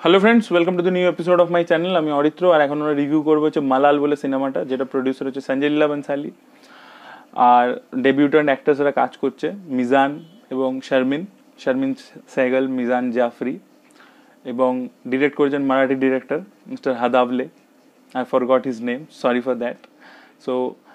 Hello friends, welcome to the new episode of my channel. আমি অরিত্র, আর এখন আমরা review করবো হচ্ছে মালাল বলে সিনেমাটা, যেটা প্রডিউসার হচ্ছে সঞ্জয় লীলা বনসালি, আর ডেবিউটেন্ট অ্যাক্টার্সরা কাজ করছে মিজান এবং শারমিন সেহগল, মিজান জাফরি, এবং ডিরেক্ট করেছেন Marathi director mister Hadawale. I forgot his name, sorry for that. So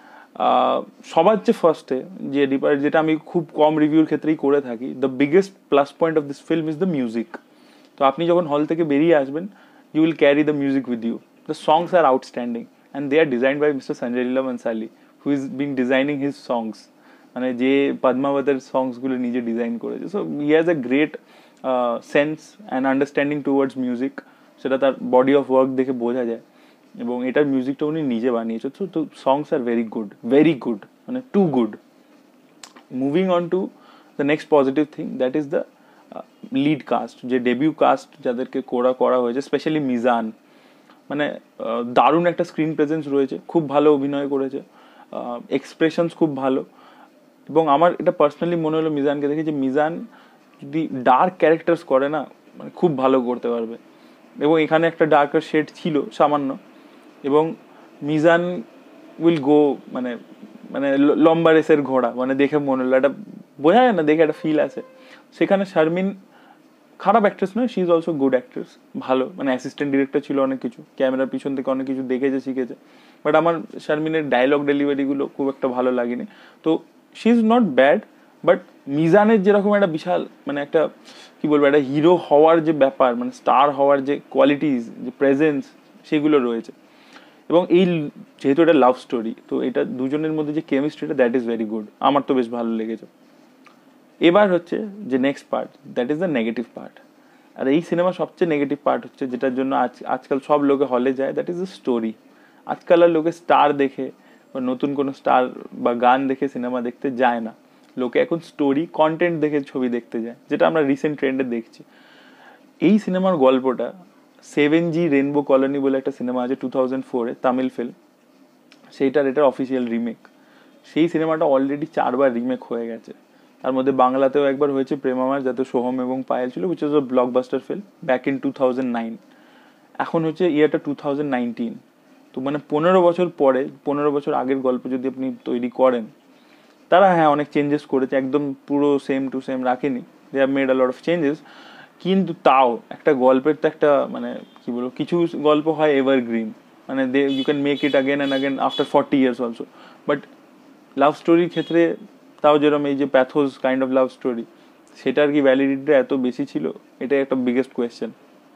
সবার চেয়ে ফার্স্টে যেটা আমি খুব কম রিভিউর ক্ষেত্রেই করে থাকি, the biggest plus point of this film is the music. তো আপনি যখন হল থেকে বেরিয়ে আসবেন, you will carry the music with you. The songs are outstanding and they are designed by mister Sanjay Leela Bhansali, who is been designing his songs, মানে যে পদ্মাবতের সংসগুলো নিজে ডিজাইন করেছে। So he has a great sense and understanding towards music, সেটা তার body of work দেখে বোঝা যায়। এবং এটার মিউজিকটা উনি নিজে বানিয়েছে। তো সংস আর ভেরি গুড, মানে too good. Moving on to the next positive thing, that is the lead cast, যে ডেবিউ কাস্ট যাদেরকে করা হয়েছে, স্পেশালি মিজান। মানে দারুণ একটা স্ক্রিন প্রেজেন্স রয়েছে, খুব ভালো অভিনয় করেছে, এক্সপ্রেশনস খুব ভালো। এবং আমার এটা পার্সোনালি মনে হলো মিজানকে দেখে, যে মিজান যদি ডার্ক ক্যারেক্টার্স করে না, মানে খুব ভালো করতে পারবে। এবং এখানে একটা ডার্কার শেড ছিল সামান্য, এবং মিজান উইল গো, মানে মানে লম্বা রেসের ঘোড়া, মানে দেখে মনে হলো, একটা বোঝা যায় না, দেখে একটা ফিল আছে। সেখানে শারমিন খারাপ অ্যাক্ট্রেস নয়, she is also good actress, ভালো, মানে অ্যাসিস্ট্যান্ট ডিরেক্টর ছিল, অনেক কিছু ক্যামেরার পিছন থেকে অনেক কিছু দেখেছে, শিখেছে। বাট আমার শারমিনের ডায়লগ ডেলিভারিগুলো খুব একটা ভালো লাগেনি। তো she is not bad, but মিজানের যেরকম একটা বিশাল, মানে একটা কি বলবো, একটা হিরো হওয়ার যে ব্যাপার, মানে স্টার হওয়ার যে কোয়ালিটিস, যে প্রেজেন্স, সেগুলো রয়েছে। এবং যেহেতু এটা লাভ স্টোরি, তো এটা দুজনের মধ্যে যে কেমিস্ট্রিটা, দ্যাট ইজ ভেরি গুড, আমার তো বেশ ভালো লেগেছে। এবার হচ্ছে যে next part, that is the negative part. আর এই সিনেমা সবচেয়ে নেগেটিভ পার্ট হচ্ছে, যেটার জন্য আজকাল সব লোকে হলে যায়, দ্যাট ইজ দ্য স্টোরি। আজকাল আর লোকে স্টার দেখে বা নতুন কোনো স্টার বা গান দেখে সিনেমা দেখতে যায় না। লোকে এখন স্টোরি কন্টেন্ট দেখে ছবি দেখতে যায়, যেটা আমরা রিসেন্ট ট্রেন্ডে দেখছি। এই সিনেমার গল্পটা 7G রেনবো কলোনি বলে একটা সিনেমা আছে 2004-এ, তামিল ফিল্ম, এটার অফিসিয়াল রিমেক। সেই সিনেমাটা অলরেডি 4বার রিমেক হয়ে গেছে। তার মধ্যে বাংলাতেও একবার হয়েছে, প্রেমামার, যাতে সোহম এবং পায়েল ছিল, which is a blockbuster film back in 2009। এখন হচ্ছে ইয়ারটা 2019। তো মানে 15 বছর পরে, 15 বছর আগের গল্প যদি আপনি তৈরি করেন, তারা হ্যাঁ অনেক চেঞ্জেস করেছে, একদম পুরো সেম টু সেম রাখেনি, they have made a lot of changes. কিন্তু তাও একটা গল্পের তো একটা, মানে কি বলবো, কিছু গল্প হয় এভারগ্রিন, মানে you can make it again and again after 40 years also. But love স্টোরির ক্ষেত্রে, তাও যেরকম এই যে pathos kind of love story, সেটার কি ভ্যালিডিটিটা এত বেশি ছিল, এটাই একটা বিগেস্ট কোয়েশ্চেন।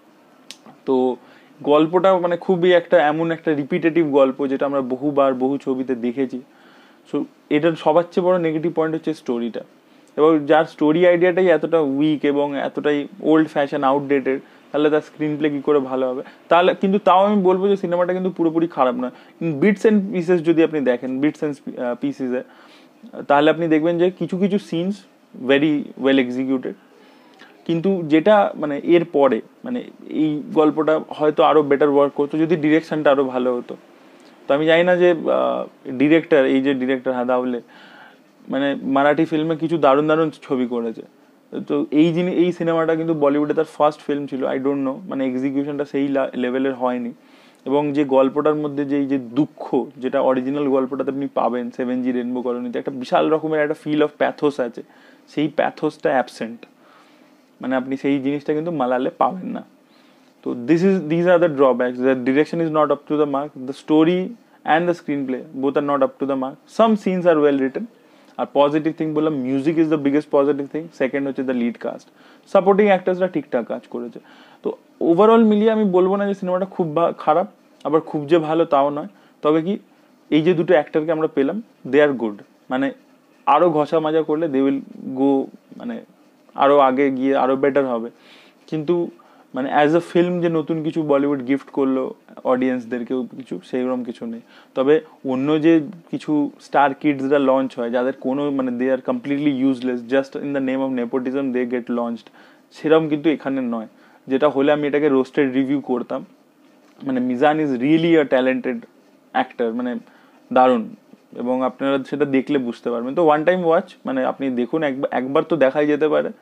তো গল্পটা মানে খুবই একটা এমন একটা রিপিটেটিভ গল্প, যেটা আমরা বহুবার বহু ছবিতে দেখেছি। সো এটার সবার চেয়ে বড় নেগেটিভ পয়েন্ট হচ্ছে স্টোরিটা। এবং যার স্টোরি আইডিয়াটাই এতটা উইক এবং এতটাই ওল্ড ফ্যাশন, আউটডেটেড, তাহলে তার স্ক্রিন প্লে কী করে ভালো হবে? তাহলে কিন্তু তাও আমি বলবো যে সিনেমাটা কিন্তু পুরোপুরি খারাপ নয়। বিটস অ্যান্ড পিসেস যদি আপনি দেখেন, বিটস অ্যান্ড পিসেসে, তাহলে আপনি দেখবেন যে কিছু কিছু সিনস ভেরি ওয়েল এক্সিকিউটেড। কিন্তু যেটা মানে এর পরে, মানে এই গল্পটা হয়তো আরও বেটার ওয়ার্ক করতো যদি ডিরেকশনটা আরও ভালো হতো। তো আমি জানি না যে ডিরেক্টর, এই যে ডিরেক্টর হাদাওলে, মানে মারাঠি ফিল্মে কিছু দারুণ দারুণ ছবি করেছে। তো এই সিনেমাটা কিন্তু বলিউডে তার ফার্স্ট ফিল্ম ছিল। আই ডোন্ট নো, মানে এক্সিকিউশনটা সেই লেভেলের হয়নি। এবং যে গল্পটার মধ্যে যে দুঃখ, যেটা অরিজিনাল গল্পটাতে আপনি পাবেন 7G রেনবো কলোনিতে, একটা বিশাল রকমের একটা ফিল অফ প্যাথোস আছে, সেই প্যাথোসটা অ্যাবসেন্ট। মানে আপনি সেই জিনিসটা কিন্তু মালালে পাবেন না। তো these are the drawbacks. The direction is not up to the mark. The story and the screenplay both are not up to the mark. Some scenes are well written. আর পজিটিভ থিং বললাম, music is the biggest positive thing. Second হচ্ছে the lead cast, supporting অ্যাক্টার্সরা ঠিকঠাক কাজ করেছে। তো overall মিলিয়ে আমি বলবো না যে সিনেমাটা খুব খারাপ, আবার খুব যে ভালো তাও নয়। তবে কি, এই যে দুটো অ্যাক্টারকে আমরা পেলাম, দে আর গুড। মানে আরও ঘষা মাজা করলে দে উইল গো, মানে আরও আগে গিয়ে আরও বেটার হবে। কিন্তু মানে অ্যাজ আ ফিল্ম যে নতুন কিছু বলিউড গিফট করলো অডিয়েন্সদেরকেও, কিছু সেইরকম কিছু নেই। তবে অন্য যে কিছু স্টার কিডসরা লঞ্চ হয়, যাদের কোনো মানে they are completely useless, just in the name of nepotism they get launched, সেরকম কিন্তু এখানে নয়। যেটা হলে আমি এটাকে রোস্টেড রিভিউ করতাম। মানে Meezaan is really a talented actor, মানে দারুণ। এবং আপনারা সেটা দেখলে বুঝতে পারবেন। তো ওয়ান টাইম ওয়াচ, মানে আপনি দেখুন, একবার তো দেখাই যেতে পারে।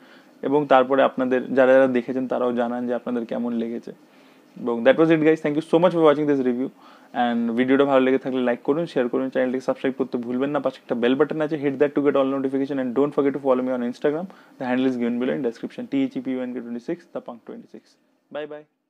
এবং তারপরে আপনাদের যারা যারা দেখেছেন তারাও জানান যে আপনাদের কেমন লেগেছে। এবং that was it guys, thank you so much for watching this review. And ভিডিওটা ভালো লেগে থাকলে লাইক করুন, শেয়ার করুন, চ্যানেলটিকে সাবস্ক্রাইব করতে ভুলবেন না। পাশে একটা বেল বাটন আছে, hit that to get all notification, and don't forget to follow me on Instagram. The handle is given below in description, THEPUNK26, ThePunk26. Bye bye.